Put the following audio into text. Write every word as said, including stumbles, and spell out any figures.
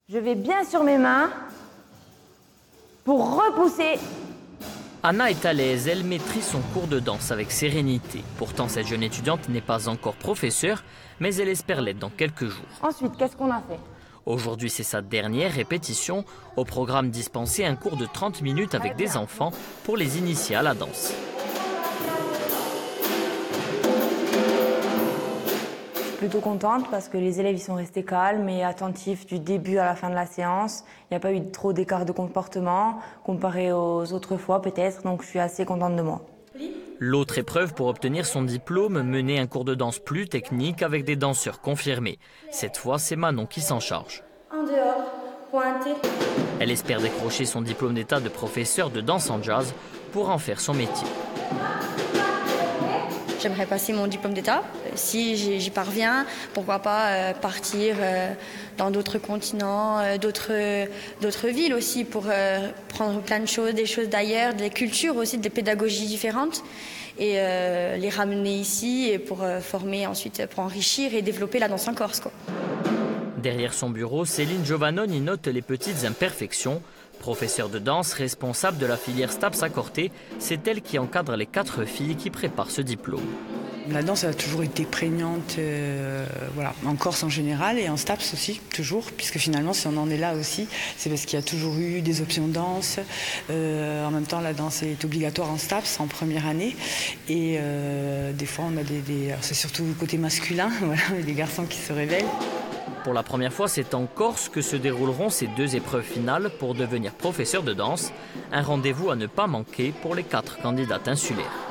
Je vais bien sur mes mains pour repousser. Anna est à l'aise, elle maîtrise son cours de danse avec sérénité. Pourtant, cette jeune étudiante n'est pas encore professeure, mais elle espère l'être dans quelques jours. Ensuite, qu'est-ce qu'on a fait? Aujourd'hui, c'est sa dernière répétition. Au programme dispensé, un cours de trente minutes avec des enfants pour les initier à la danse. Je suis plutôt contente parce que les élèves ils sont restés calmes et attentifs du début à la fin de la séance. Il n'y a pas eu trop d'écart de comportement comparé aux autres fois peut-être, donc je suis assez contente de moi. L'autre épreuve pour obtenir son diplôme, mener un cours de danse plus technique avec des danseurs confirmés. Cette fois, c'est Manon qui s'en charge. En dehors, pointer. Elle espère décrocher son diplôme d'état de professeur de danse en jazz pour en faire son métier. J'aimerais passer mon diplôme d'état. Si j'y parviens, pourquoi pas euh, partir euh, dans d'autres continents, euh, d'autres d'autres villes aussi pour euh, prendre plein de choses, des choses d'ailleurs, des cultures aussi, des pédagogies différentes et euh, les ramener ici et pour euh, former ensuite, pour enrichir et développer la danse en Corse, quoi. Derrière son bureau, Céline Giovannoni note les petites imperfections. Professeure de danse, responsable de la filière STAPS à Corté, c'est elle qui encadre les quatre filles qui préparent ce diplôme. La danse a toujours été prégnante euh, voilà, en Corse en général et en STAPS aussi, toujours, puisque finalement si on en est là aussi, c'est parce qu'il y a toujours eu des options de danse. Euh, en même temps, la danse est obligatoire en STAPS en première année et euh, des fois on a des... des c'est surtout le côté masculin, voilà, des garçons qui se révèlent. Pour la première fois, c'est en Corse que se dérouleront ces deux épreuves finales pour devenir professeur de danse. Un rendez-vous à ne pas manquer pour les quatre candidates insulaires.